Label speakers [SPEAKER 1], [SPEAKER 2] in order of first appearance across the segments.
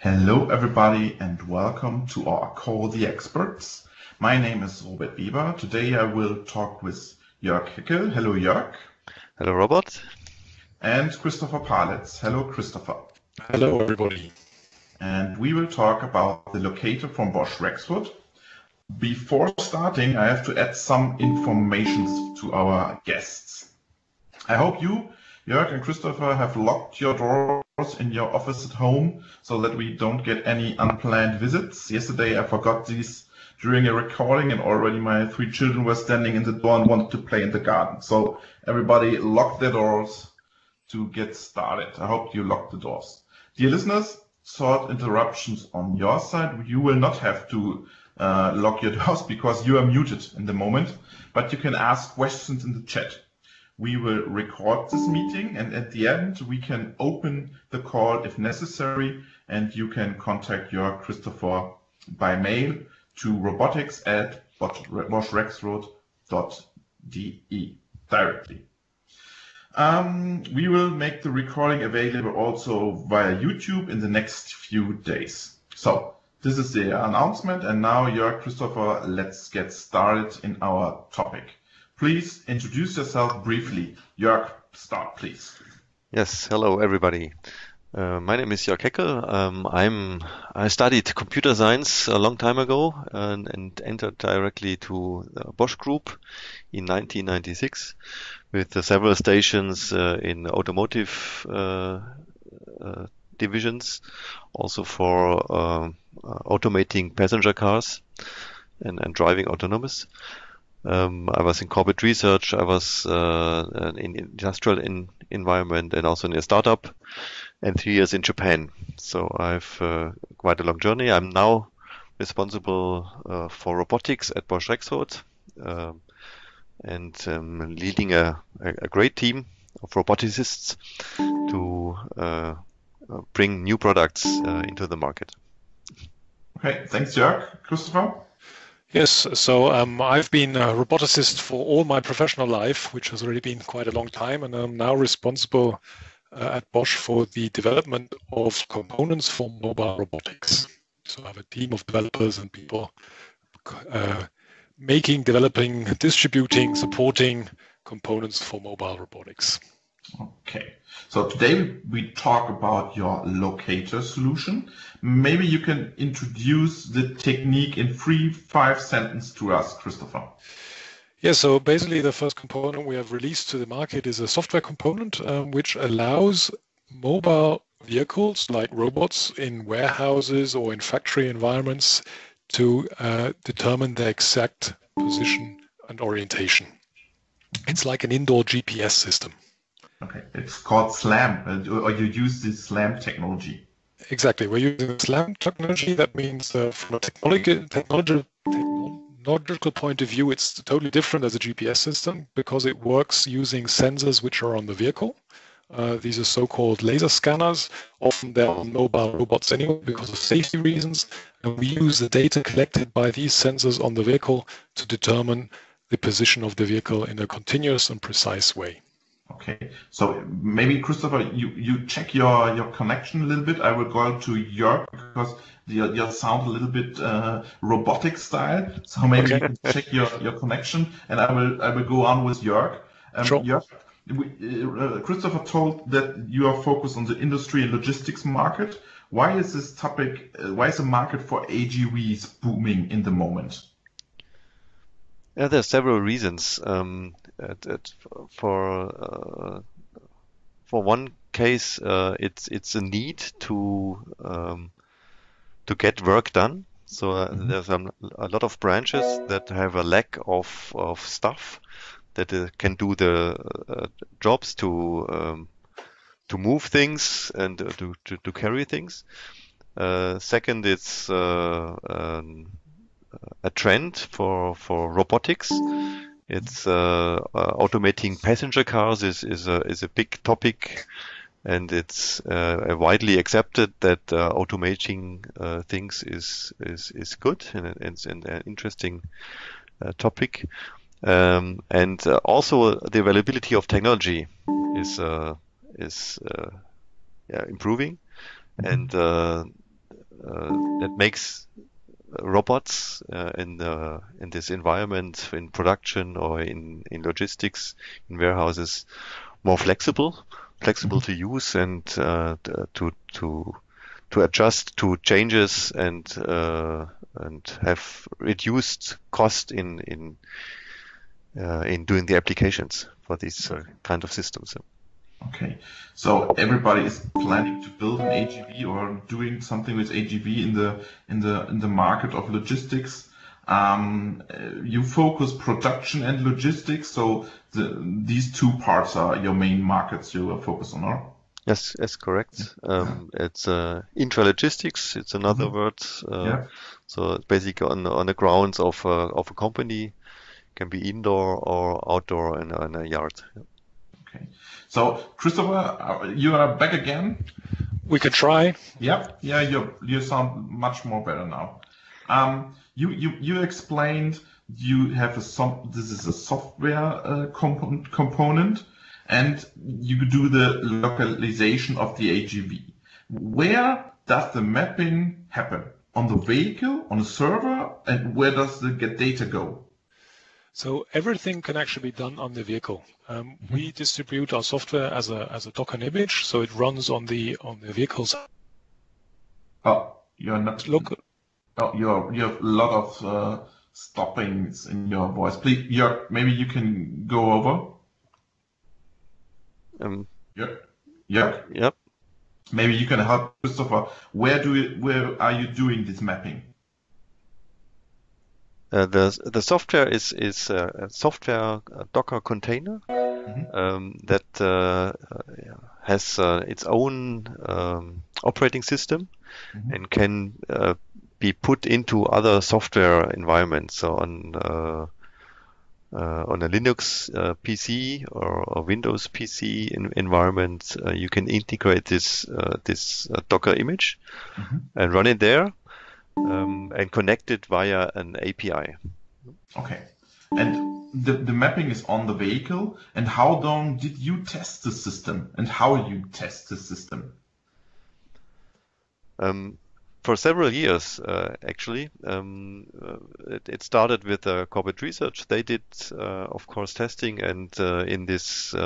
[SPEAKER 1] Hello, everybody, and welcome to our Call the Experts. My name is Robert Weber. Today I will talk with Jörg Heckel. Hello, Jörg.
[SPEAKER 2] Hello, Robert.
[SPEAKER 1] And Christopher Palitz. Hello, Christopher.
[SPEAKER 3] Hello, everybody.
[SPEAKER 1] And we will talk about the Locator from Bosch Rexroth. Before starting, I have to add some information to our guests. I hope you, Jörg and Christopher, have locked your doors in your office at home so that we don't get any unplanned visits. Yesterday I forgot these during a recording and already my 3 children were standing in the door and wanted to play in the garden. So everybody locked their doors to get started. I hope you locked the doors. Dear listeners, short interruptions on your side. You will not have to lock your doors because you are muted in the moment, but you can ask questions in the chat. We will record this meeting, and at the end we can open the call if necessary, and you can contact your Christopher by mail to robotics@boschrexroth.de directly. We will make the recording available also via YouTube in the next few days. So this is the announcement, and now, Jörg, Christopher, let's get started in our topic. Please introduce yourself briefly. Jörg, start, please.
[SPEAKER 2] Yes, hello everybody. My name is Jörg Heckel. I studied computer science a long time ago and entered directly to the Bosch Group in 1996 with several stations in automotive divisions, also for automating passenger cars and driving autonomous. I was in corporate research, I was in industrial environment and also in a startup, and 3 years in Japan. So I've quite a long journey. I'm now responsible for robotics at Bosch Rexroth and leading a great team of roboticists to bring new products into the market.
[SPEAKER 1] Okay, thanks, Jörg. Christopher?
[SPEAKER 3] Yes, so I've been a roboticist for all my professional life, which has already been quite a long time, and I'm now responsible at Bosch for the development of components for mobile robotics. So I have a team of developers and people developing, distributing, supporting components for mobile robotics.
[SPEAKER 1] Okay, so today we talk about your Locator solution. Maybe you can introduce the technique in 3-5 sentences to us, Christopher.
[SPEAKER 3] Yeah, so basically the first component we have released to the market is a software component which allows mobile vehicles like robots in warehouses or in factory environments to determine their exact position and orientation. It's like an indoor GPS system.
[SPEAKER 1] Okay, it's called SLAM, or you use the SLAM technology.
[SPEAKER 3] Exactly, we're using SLAM technology. That means from a technological point of view, it's totally different as a GPS system because it works using sensors which are on the vehicle. These are so-called laser scanners. Often they're on mobile robots anyway because of safety reasons. And we use the data collected by these sensors on the vehicle to determine the position of the vehicle in a continuous and precise way.
[SPEAKER 1] Okay, so maybe Christopher, you check your connection a little bit. I will go to Jörg because your sound a little bit robotic style. So maybe you can check your connection, and I will go on with Jörg.
[SPEAKER 3] Sure.
[SPEAKER 1] Jörg, Christopher told that you are focused on the industry and logistics market. Why is this topic? Why is the market for AGVs booming in the moment?
[SPEAKER 2] Yeah, there are several reasons. For one case, it's a need to get work done. So there's a lot of branches that have a lack of staff that can do the jobs to move things and to carry things. Second, it's a trend for robotics. It's automating passenger cars is a big topic, and it's widely accepted that automating things is good and it's an interesting topic. And also the availability of technology is improving, and that makes robots in this environment, in production or in logistics, in warehouses, more flexible to use and to adjust to changes and have reduced cost in doing the applications for these kind of systems.
[SPEAKER 1] Okay, so everybody is planning to build an AGV or doing something with AGV in the market of logistics. You focus production and logistics, so these two parts are your main markets you are focused on, or?
[SPEAKER 2] Yes, correct. It's intralogistics. It's another word. So it's basically on the grounds of a company. Can be indoor or outdoor in a yard.
[SPEAKER 1] Okay. So Christopher, you are back again.
[SPEAKER 3] We could try.
[SPEAKER 1] Yeah. You sound much more better now. You explained you have this is a software component, and you do the localization of the AGV. Where does the mapping happen? On the vehicle, on the server, and where does the data go?
[SPEAKER 3] So everything can actually be done on the vehicle. We distribute our software as a Docker image, so it runs on the vehicles.
[SPEAKER 1] Oh, you're not
[SPEAKER 3] local.
[SPEAKER 1] Oh, you have a lot of stoppings in your voice. Please, maybe you can go over.
[SPEAKER 2] Yep.
[SPEAKER 1] Maybe you can help Christopher. Where are you doing this mapping?
[SPEAKER 2] The software is a software Docker container that has its own operating system and can be put into other software environments. So on a Linux PC or a Windows PC environment, you can integrate this Docker image and run it there. And connect it via an API.
[SPEAKER 1] Okay. And the mapping is on the vehicle. And how long did you test the system? And how you test the system?
[SPEAKER 2] For several years, actually. It started with corporate research. They did, of course, testing, and in this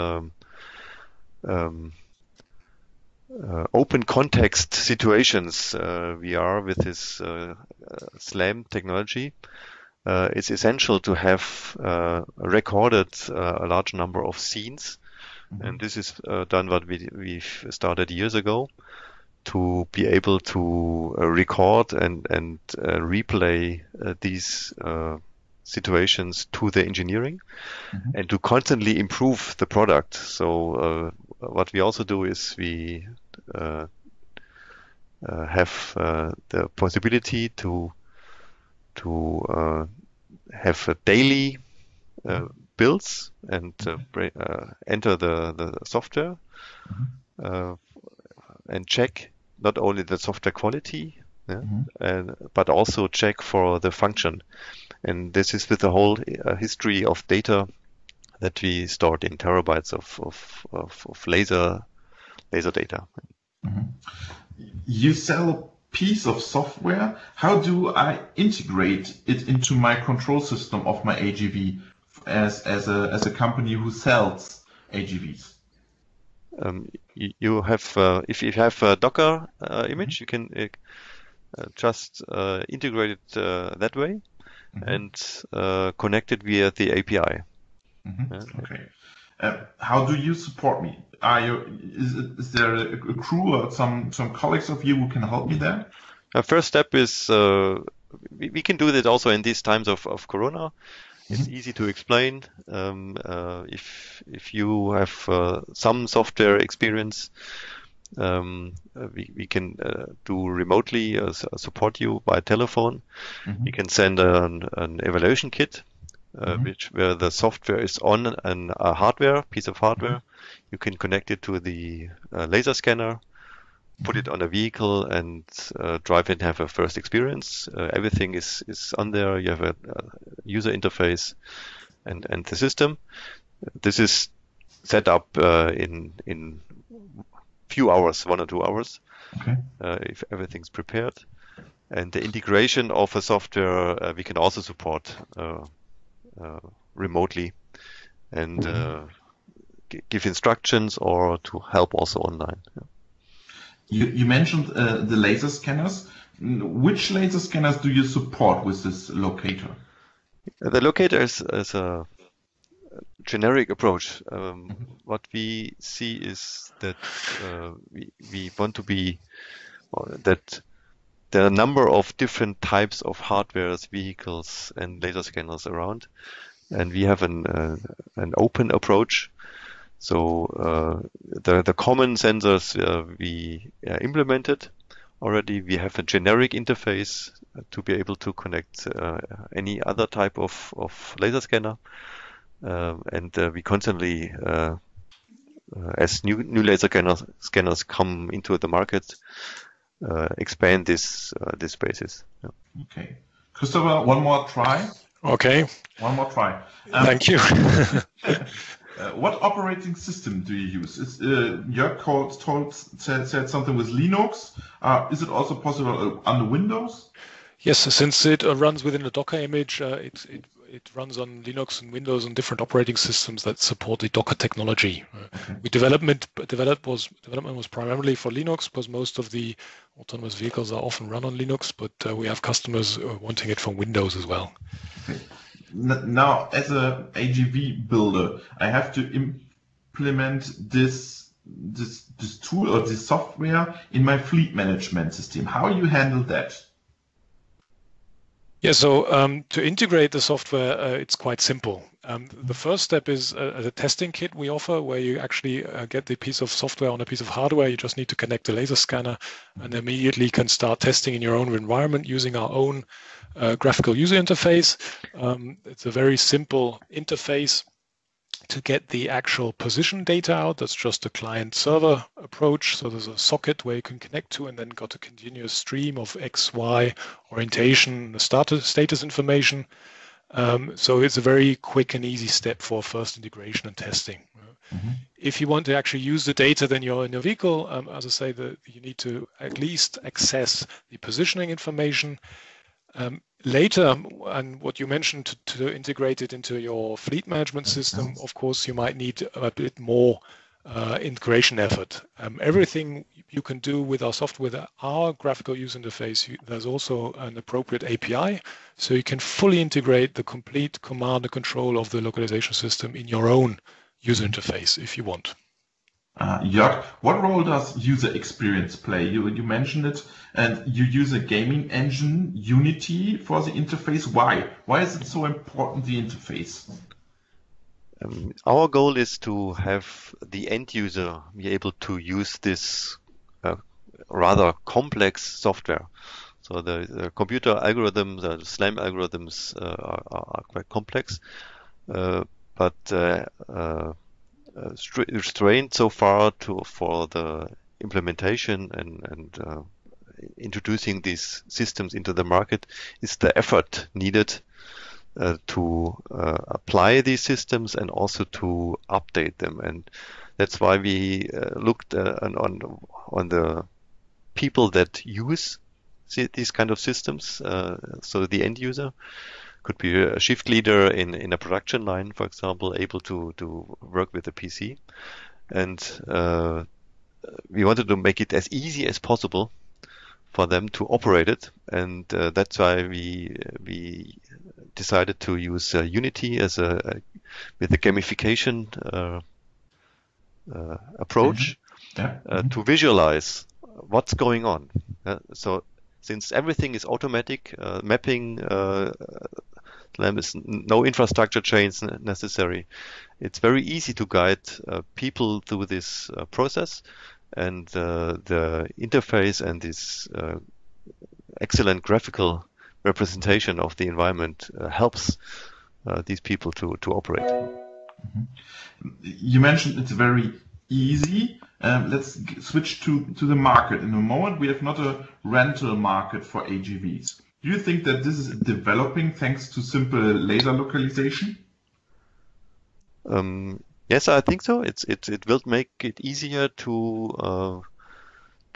[SPEAKER 2] open context situations we are with this SLAM technology, it's essential to have recorded a large number of scenes, and this is done what we've started years ago to be able to record and replay these situations to the engineering and to constantly improve the product. So what we also do is we have the possibility to have daily builds and enter the software and check not only the software quality, but also check for the function. And this is with the whole history of data that we stored in terabytes of laser data.
[SPEAKER 1] You sell a piece of software. How do I integrate it into my control system of my AGV as a company who sells AGVs?
[SPEAKER 2] You have if you have a Docker image, you can just integrate it that way and connect it via the API.
[SPEAKER 1] Okay. How do you support me? Is there a crew or some colleagues of you who can help me there?
[SPEAKER 2] First step is we can do that also in these times of Corona. It's easy to explain. If you have some software experience, we can do remotely support you by telephone. We can send an evaluation kit, where the software is on a piece of hardware. You can connect it to the laser scanner, put it on a vehicle, and drive it and have a first experience. Everything is on there. You have a user interface and the system. This is set up in few hours, 1 or 2 hours, if everything's prepared. And the integration of a software we can also support remotely and give instructions or to help also online.
[SPEAKER 1] You mentioned the laser scanners. Which laser scanners do you support with this locator?
[SPEAKER 2] The locator is a generic approach. What we see is that we want to be that there are a number of different types of hardwares, vehicles, and laser scanners around, and we have an open approach. So the common sensors we implemented already. We have a generic interface to be able to connect any other type of laser scanner, and we constantly, as new laser scanners come into the market, expand this basis. Yeah.
[SPEAKER 1] Okay, Christopher, one more try.
[SPEAKER 3] Okay.
[SPEAKER 1] One more try.
[SPEAKER 3] Thank you.
[SPEAKER 1] What operating system do you use? Jörg said something with Linux. Is it also possible on Windows?
[SPEAKER 3] Yes, since it runs within a Docker image, it runs on Linux and Windows and different operating systems that support the Docker technology. Okay. Development was primarily for Linux, because most of the autonomous vehicles are often run on Linux, but we have customers wanting it for Windows as well.
[SPEAKER 1] Okay. Now, as a AGV builder, I have to implement this tool or this software in my fleet management system. How you handle that?
[SPEAKER 3] Yeah, so to integrate the software, it's quite simple. The first step is a testing kit we offer, where you actually get the piece of software on a piece of hardware. You just need to connect the laser scanner and immediately can start testing in your own environment using our own graphical user interface. It's a very simple interface to get the actual position data out. That's just a client-server approach. So there's a socket where you can connect to, and then got a continuous stream of X, Y orientation, the status information. So it's a very quick and easy step for first integration and testing. Mm-hmm. If you want to actually use the data, then you're in your vehicle. As I say, you need to at least access the positioning information. Later, and what you mentioned to integrate it into your fleet management system, of course, you might need a bit more integration effort. Everything you can do with our software, with our graphical user interface, there's also an appropriate API, so you can fully integrate the complete command and control of the localization system in your own user interface if you want.
[SPEAKER 1] Jörg, what role does user experience play? You mentioned it, and you use a gaming engine, Unity, for the interface. Why? Why is it so important, the interface?
[SPEAKER 2] Our goal is to have the end user be able to use this rather complex software. So the computer algorithms, the SLAM algorithms are quite complex, but restrained so far for the implementation and introducing these systems into the market is the effort needed to apply these systems and also to update them. And that's why we looked on the people that use these kind of systems. So the end user could be a shift leader in a production line, for example, able to work with a PC. And we wanted to make it as easy as possible for them to operate it. And that's why we decided to use Unity with a gamification approach to visualize what's going on. So since everything is automatic, mapping, there is no infrastructure change necessary. It's very easy to guide people through this process, and the interface and this excellent graphical representation of the environment helps these people to operate.
[SPEAKER 1] Mm-hmm. You mentioned it's very easy. Let's switch to the market. In the moment, we have not a rental market for AGVs. Do you think that this is developing thanks to simple laser localization?
[SPEAKER 2] Yes, I think so. It will make it easier to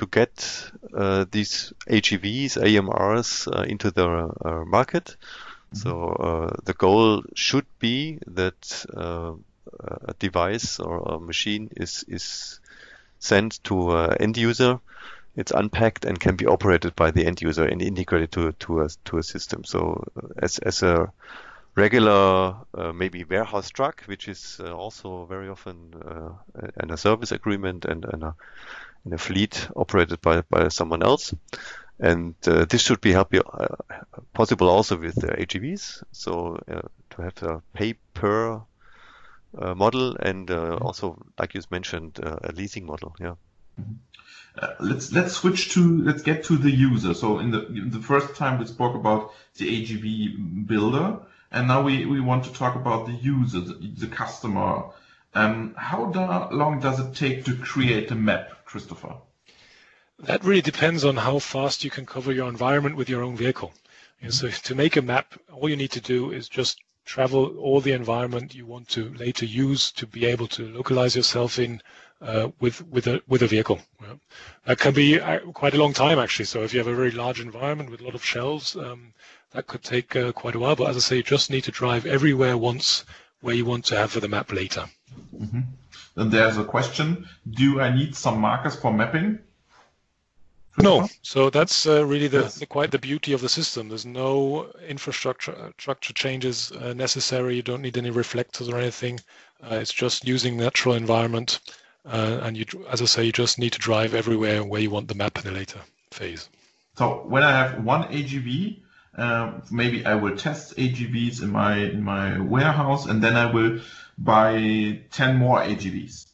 [SPEAKER 2] to get these AGVs, AMRs into the market. So the goal should be that a device or a machine is sent to an end user. It's unpacked and can be operated by the end user and integrated to a system. So as a regular maybe warehouse truck, which is also very often in a service agreement and in a fleet operated by someone else. And this should be possible also with AGVs. So to have a pay per model and also, like you mentioned, a leasing model. Yeah.
[SPEAKER 1] Let's get to the user. So in the first time we spoke about the AGV builder, and now we want to talk about the user, the customer. How long does it take to create a map, Christopher?
[SPEAKER 3] That really depends on how fast you can cover your environment with your own vehicle. And so to make a map, all you need to do is just travel all the environment you want to later use to be able to localize yourself in with a vehicle. That can be quite a long time, actually. So if you have a very large environment with a lot of shelves, that could take quite a while. But as I say, you just need to drive everywhere once where you want to have for the map later.
[SPEAKER 1] Then there's a question: do I need some markers for mapping?
[SPEAKER 3] No, so that's really quite the beauty of the system. There's no infrastructure changes necessary. You don't need any reflectors or anything. It's just using natural environment, and you, as I say, you just need to drive everywhere where you want the map in the later phase.
[SPEAKER 1] So when I have one AGV, maybe I will test AGVs in my warehouse, and then I will buy 10 more AGVs.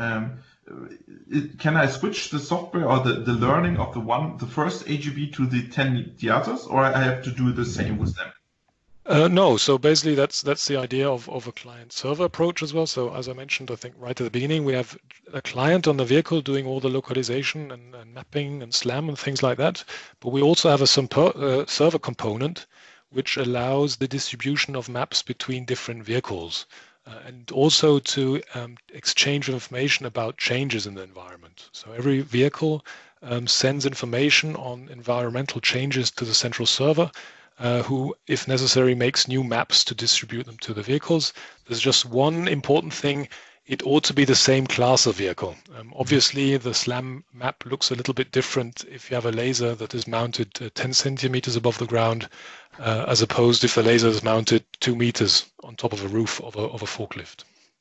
[SPEAKER 1] Can I switch the software or the learning of the first AGV to the others, or I have to do the same with them?
[SPEAKER 3] No, so basically that's the idea of a client-server approach as well. So as I mentioned, I think right at the beginning, we have a client on the vehicle doing all the localization and mapping and SLAM and things like that. But we also have a server component which allows the distribution of maps between different vehicles. And also to exchange information about changes in the environment. So every vehicle sends information on environmental changes to the central server, who, if necessary, makes new maps to distribute them to the vehicles. There's just one important thing. It ought to be the same class of vehicle. Obviously, the SLAM map looks a little bit different if you have a laser that is mounted 10 centimeters above the ground, as opposed if the laser is mounted 2 meters on top of a roof of a forklift.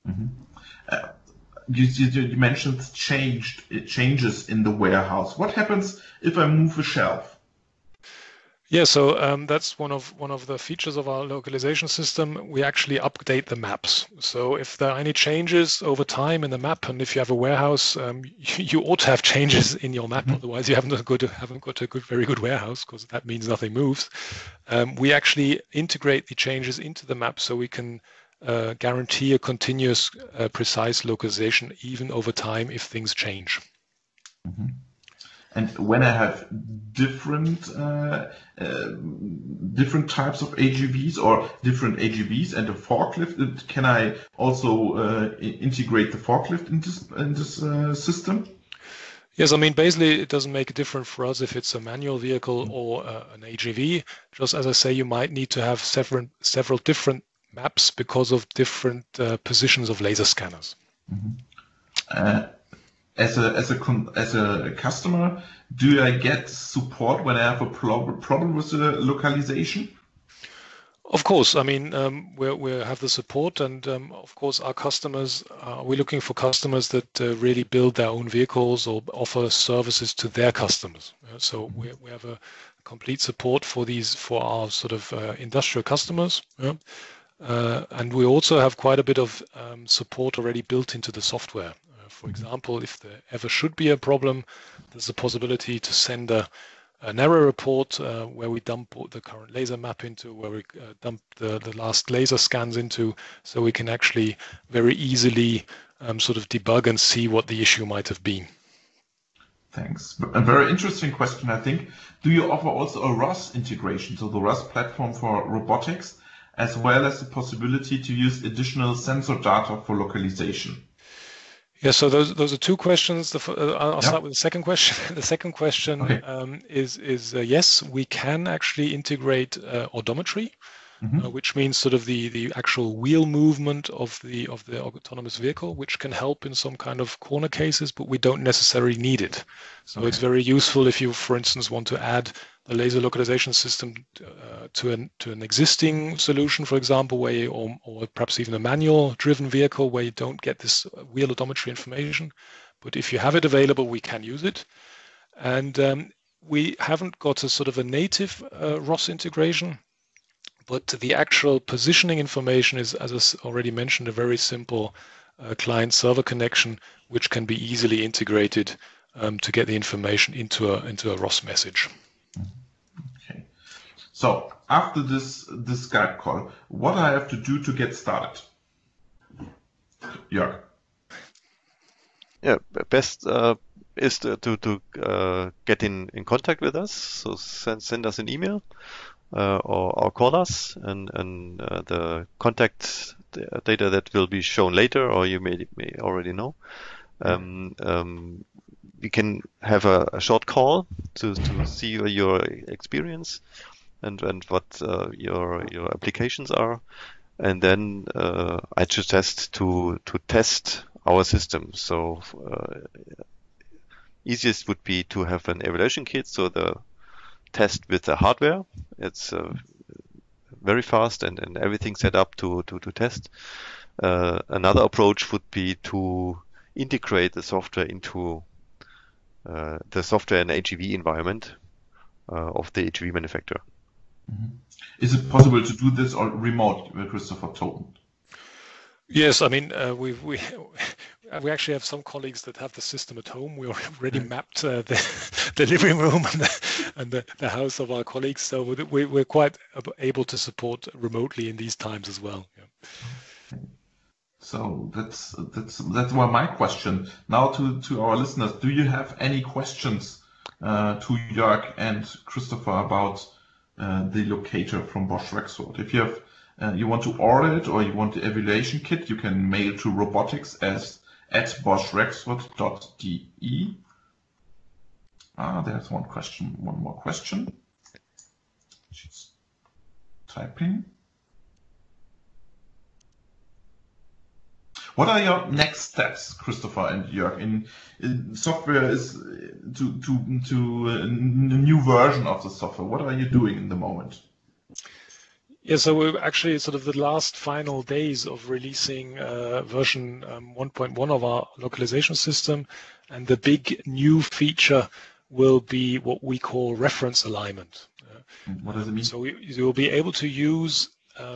[SPEAKER 1] You mentioned changes in the warehouse. What happens if I move a shelf?
[SPEAKER 3] Yeah, so that's one of the features of our localization system. We actually update the maps. So if there are any changes over time in the map, and if you have a warehouse, you ought to have changes in your map. Otherwise, you haven't got a very good warehouse, because that means nothing moves. We actually integrate the changes into the map, so we can guarantee a continuous, precise localization even over time if things change.
[SPEAKER 1] And when I have different types of AGVs or different AGVs and a forklift, can I also integrate the forklift in this system?
[SPEAKER 3] Yes, I mean, basically, it doesn't make a difference for us if it's a manual vehicle or an AGV. Just as I say, you might need to have several different maps because of different positions of laser scanners.
[SPEAKER 1] As a customer, do I get support when I have a problem with the localization?
[SPEAKER 3] Of course, I mean, we have the support, and of course, our customers, we're looking for customers that really build their own vehicles or offer services to their customers. So we have a complete support for our sort of industrial customers. And we also have quite a bit of support already built into the software. For example, if there ever should be a problem, there's a possibility to send an error report where we dump the current laser map into, where we dump the last laser scans into, so we can actually very easily sort of debug and see what the issue might have been.
[SPEAKER 1] Thanks. A very interesting question, I think. Do you offer also a ROS integration, so the ROS platform for robotics, as well as the possibility to use additional sensor data for localization?
[SPEAKER 3] Yeah, so those are two questions. I'll start with the second question. The second question is yes, we can actually integrate odometry, which means sort of the actual wheel movement of the autonomous vehicle, which can help in some kind of corner cases, but we don't necessarily need it. So it's very useful if you, for instance, want to add the laser localization system to an existing solution, for example, where you, or perhaps even a manual-driven vehicle where you don't get this wheel odometry information. But if you have it available, we can use it. And we haven't got a sort of a native ROS integration, but the actual positioning information is, as I already mentioned, a very simple client-server connection, which can be easily integrated to get the information into a ROS message.
[SPEAKER 1] Okay. So after this Skype call, what I have to do to get started? Jörg.
[SPEAKER 2] Yeah, best is to get in contact with us. So send us an email or call us, and the contact data that will be shown later, or you may already know. We can have a short call to see your experience and what your applications are, and then I suggest to test our system. So easiest would be to have an evaluation kit, so the test with the hardware. It's very fast and everything set up to test. Another approach would be to integrate the software into the software and HEV environment of the HEV manufacturer.
[SPEAKER 1] Is it possible to do this or remote, Christopher Toten?
[SPEAKER 3] Yes, I mean, we actually have some colleagues that have the system at home. We already mapped the living room and the house of our colleagues, so we're quite able to support remotely in these times as well. Yeah.
[SPEAKER 1] So that's my question. Now to our listeners, do you have any questions to Jörg and Christopher about the locator from Bosch Rexroth? If you have you want to order it or you want the evaluation kit, you can mail to robotics@boschrexroth.de. There's one more question. She's typing. What are your next steps, Christopher and Jörg, in software is to a new version of the software? What are you doing in the moment?
[SPEAKER 3] Yeah, so we're actually sort of the last final days of releasing version 1.1 of our localization system, and the big new feature will be what we call reference alignment.
[SPEAKER 1] What does it mean?
[SPEAKER 3] So you'll be able to use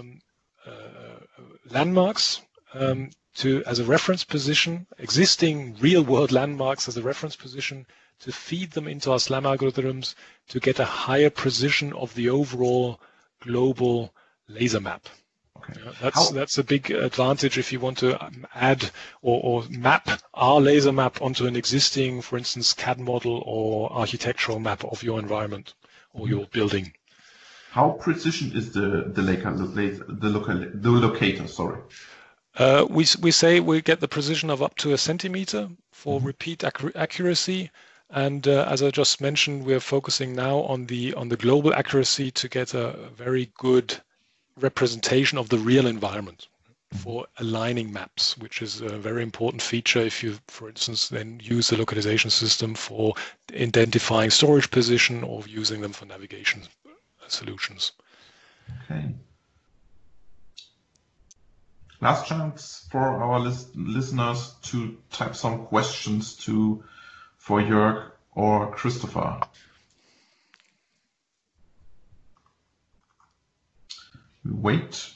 [SPEAKER 3] landmarks as a reference position, existing real-world landmarks as a reference position, to feed them into our SLAM algorithms to get a higher precision of the overall global laser map. Okay. That's a big advantage if you want to add or map our laser map onto an existing, for instance, CAD model or architectural map of your environment or your building.
[SPEAKER 1] How precision is the locator? Sorry.
[SPEAKER 3] We say we get the precision of up to a centimeter for repeat accuracy, and as I just mentioned, we're focusing now on the global accuracy to get a very good representation of the real environment for aligning maps, which is a very important feature if you, for instance, then use the localization system for identifying storage position or using them for navigation solutions.
[SPEAKER 1] Okay. Last chance for our listeners to type some questions for Jörg or Christopher. We wait.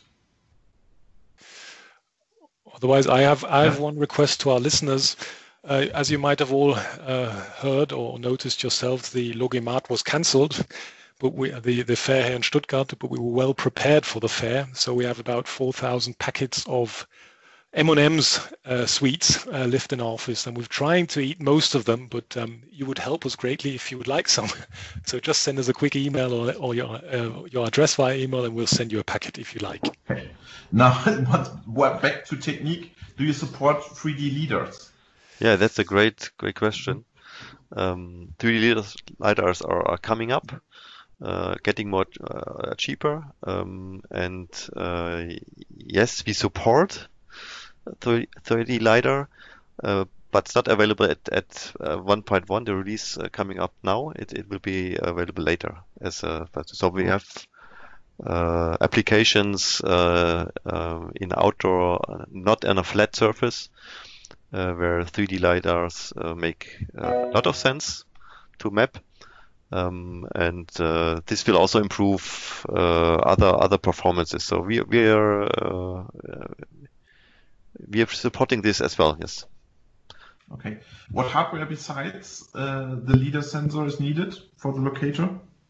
[SPEAKER 3] Otherwise, I have one request to our listeners. As you might have all heard or noticed yourselves, the Logimat was cancelled, but the fair here in Stuttgart, but we were well prepared for the fair. So we have about 4,000 packets of M&M's sweets left in our office, and we're trying to eat most of them, but you would help us greatly if you would like some. So just send us a quick email or your address via email, and we'll send you a packet if you like.
[SPEAKER 1] Okay. Now, back to technique. Do you support 3D leaders?
[SPEAKER 2] Yeah, that's a great question. 3D lidars are coming up, getting more cheaper, and yes, we support 3D lidar, but it's not available at 1.1. The release coming up now, it will be available later. So we have applications in outdoor, not on a flat surface, where 3D lidars make a lot of sense to map. And this will also improve other performances. So we are supporting this as well. Yes.
[SPEAKER 1] Okay. What hardware besides the LiDAR sensor is needed for the locator?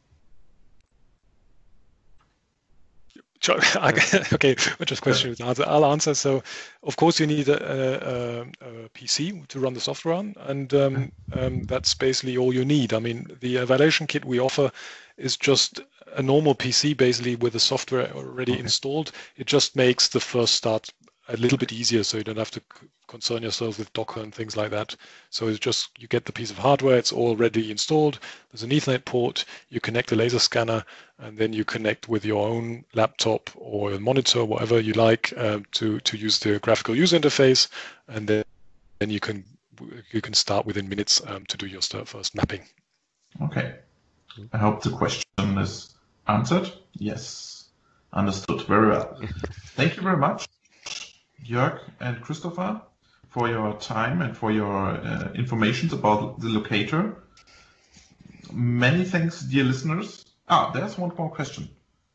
[SPEAKER 3] Okay, which is question I'll answer. So, of course, you need a PC to run the software on, and that's basically all you need. I mean, the evaluation kit we offer is just a normal PC, basically with the software already installed. It just makes the first start a little bit easier, so you don't have to concern yourself with Docker and things like that. So it's just, you get the piece of hardware, it's already installed, there's an Ethernet port, you connect a laser scanner, and then you connect with your own laptop or a monitor, whatever you like, to use the graphical user interface, and then you can start within minutes to do your first mapping.
[SPEAKER 1] Okay. I hope the question is answered. Yes. Understood. Very well. Thank you very much, Jörg and Christopher, for your time and for your information about the locator. Many thanks, dear listeners. There's one more question.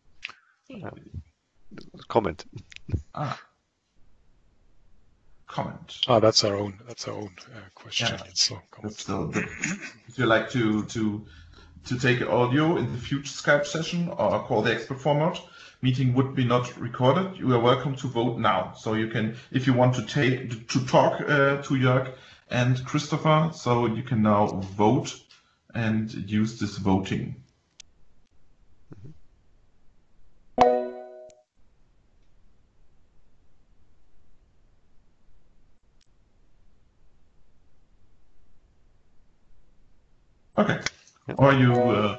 [SPEAKER 2] Comment.
[SPEAKER 1] Comment.
[SPEAKER 3] That's our own question.
[SPEAKER 1] Yeah.
[SPEAKER 3] So
[SPEAKER 1] if you like to take audio in the future Skype session or call the expert format, meeting would be not recorded. You are welcome to vote now. So you can, if you want to talk to Jörg and Christopher, so you can now vote and use this voting. Okay. Yeah. Or you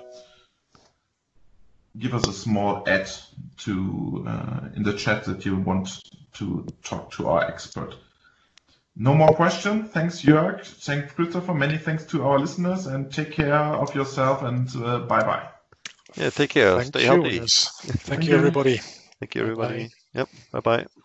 [SPEAKER 1] give us a small ad to in the chat that you want to talk to our expert. No more question. Thanks, Jörg. Thanks, Christopher. Many thanks to our listeners, and take care of yourself, and bye-bye.
[SPEAKER 2] Yeah, take care. Stay healthy.
[SPEAKER 3] Yes. Thank you, everybody.
[SPEAKER 2] Thank you, everybody. Bye-bye. Yep. Bye-bye.